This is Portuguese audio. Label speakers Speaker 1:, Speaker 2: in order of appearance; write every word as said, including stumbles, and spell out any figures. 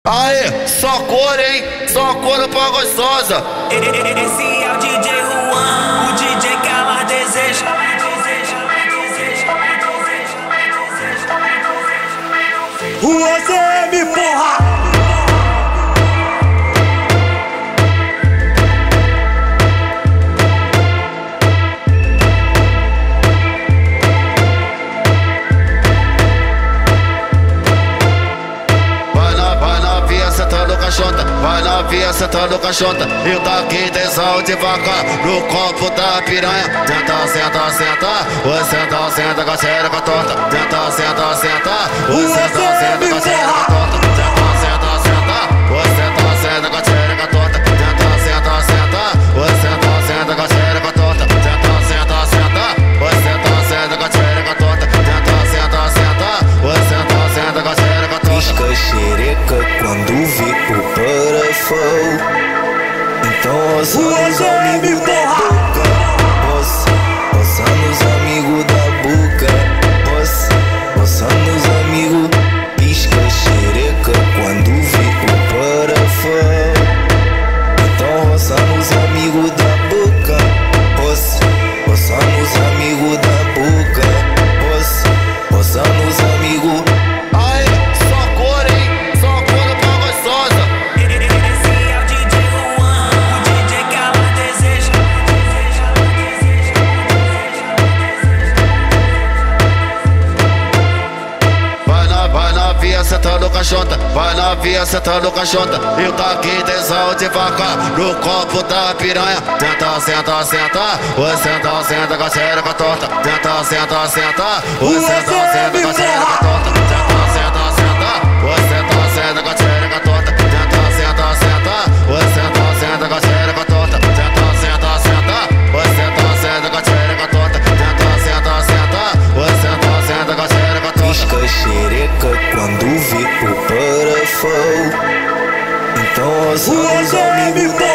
Speaker 1: Aê, só cor, hein? Só cor pra gostosa.
Speaker 2: Esse é o D J Juan, o D J que ela deseja.
Speaker 3: O A C M, porra!
Speaker 1: Sentando caixota, vai novinha sentando caixota. E daqui tesão de vaca no copo da piranha. Senta, senta, senta, oi senta, senta com a xereca torta. Senta, senta, senta, oi senta, senta com a xereca torta. Senta, senta, senta, oi senta, senta com a xereca torta. Senta, senta, senta, oi senta, senta com a xereca torta. Senta, senta, senta, oi senta, senta com a xereca torta. Senta, senta, senta, oi senta, senta com a xereca torta.
Speaker 4: Pisca xereca quando vê o parafão. Então roça nos amigos da boca. Roça, roça nos amigos da boca. Roça, roça nos amigos. Pisca xereca quando vê o parafão. Então roça nos amigos da boca. Roça, roça nos amigos da boca. Roça, roça nos amigos.
Speaker 1: Sentando caixota, vai novinha sentando caixota. E daqui tesão de vaca no copo da piranha. Senta, senta, senta, oi senta, senta com a xereca torta. Senta, senta, senta, oi senta, senta com a xereca torta. Senta, senta, senta, oi senta, senta com a xereca torta. Senta, senta, senta, oi senta, senta com a xereca torta. Senta, senta, senta, oi senta, senta com a xereca torta. Senta, senta, senta, oi senta, senta com a xereca torta.
Speaker 4: Pisca xereca quando vê o parafão. Então roça nos amigos da